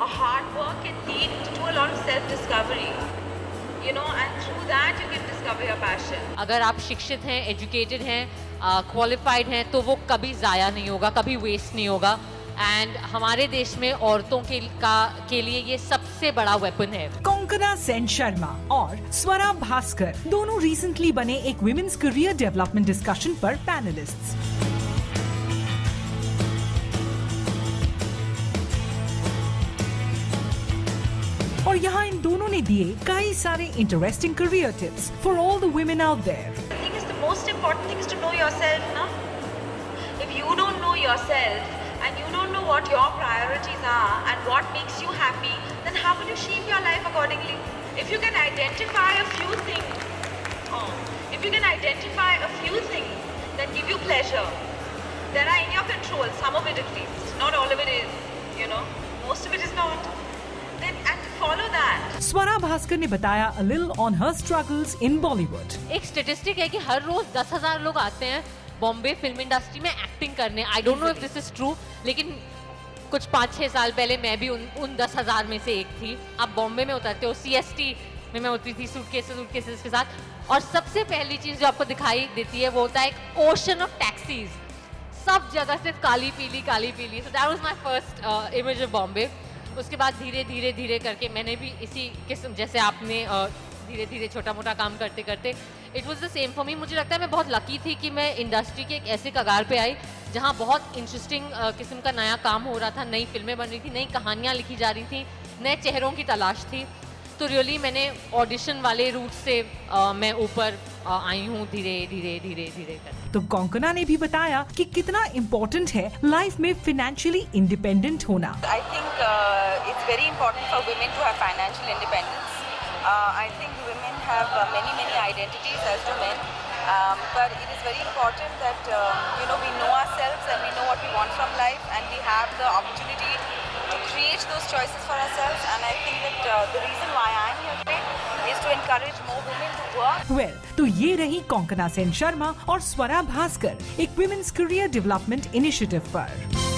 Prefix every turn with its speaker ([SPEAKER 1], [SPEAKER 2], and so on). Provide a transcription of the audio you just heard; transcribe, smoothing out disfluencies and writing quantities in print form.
[SPEAKER 1] or hard work can lead to a lot of self-discovery, you know, and through that you can discover your passion.
[SPEAKER 2] अगर आप शिक्षित हैं, educated हैं, qualified हैं, तो वो कभी ज़ाया नहीं होगा, कभी वेस्ट नहीं होगा। एंड हमारे देश में औरतों के लिए ये सबसे बड़ा वेपन है।
[SPEAKER 3] कोंकणा सेन शर्मा और स्वरा भास्कर दोनों रिसेंटली बने एक वुमेन्स करियर डेवलपमेंट डिस्कशन पर पैनलिस्ट्स। और यहाँ इन दोनों ने दिए कई सारे interesting career tips for all the women out there.
[SPEAKER 1] I think it's the most important thing is to know yourself, no? If you don't know yourself and you don't know what your priorities are and what makes you happy, then how will you shape your life accordingly? If you can identify a few things, that give you pleasure, that are in your control, some of it at least, not all of it is, you know, most of it is not. Then and follow that.
[SPEAKER 3] Swara Bhaskar ने बताया a little on her struggles in Bollywood.
[SPEAKER 2] एक statistic है कि हर रोज 10,000 लोग आते हैं बॉम्बे फिल्म इंडस्ट्री में एक्टिंग करने। I don't know if this is true, लेकिन कुछ 5-6 साल पहले मैं भी उन 10,000 में से एक थी। आप बॉम्बे में उतरते हो, CST में मैं उतरी थी सूटकेसेस के साथ, और सबसे पहली चीज जो आपको दिखाई देती है वो होता है एक ओशन ऑफ टैक्सीज, सब जगह सिर्फ काली पीली। So that was my first image of Bombay. उसके बाद धीरे करके मैंने भी इसी किस्म, जैसे आपने धीरे छोटा मोटा काम करते करते it was the same for me. मुझे लगता है मैं बहुत लकी थी कि मैं इंडस्ट्री के एक ऐसे कगार पे आई जहाँ बहुत इंटरेस्टिंग किस्म का नया काम हो रहा था, नई फिल्में बन रही थी, नई कहानियाँ लिखी जा रही थी, नए चेहरों की तलाश थी। तो रियली मैंने ऑडिशन वाले रूट से मैं ऊपर आई हूँ धीरे कर।
[SPEAKER 3] तो कोंकणा ने भी बताया कि कितना इम्पोर्टेंट है लाइफ में फाइनेंशियली इंडिपेंडेंट होना।
[SPEAKER 4] I think it's very important for women to have financial independence. I think women have many identities as do men, but it is very important that you know, we know ourselves and we know what we want from life, and we have the opportunity to create those choices for ourselves. And I think that the reason why I am here today is to encourage more women to work.
[SPEAKER 3] Well, तो ये रही कोंकणा सेन शर्मा और स्वरा भास्कर एक women's career development initiative पर।